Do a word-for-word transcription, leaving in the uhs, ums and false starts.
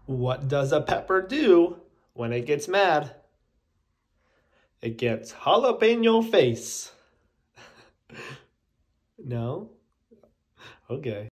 What does a pepper do when it gets mad? It gets jalapeno face. No? Okay.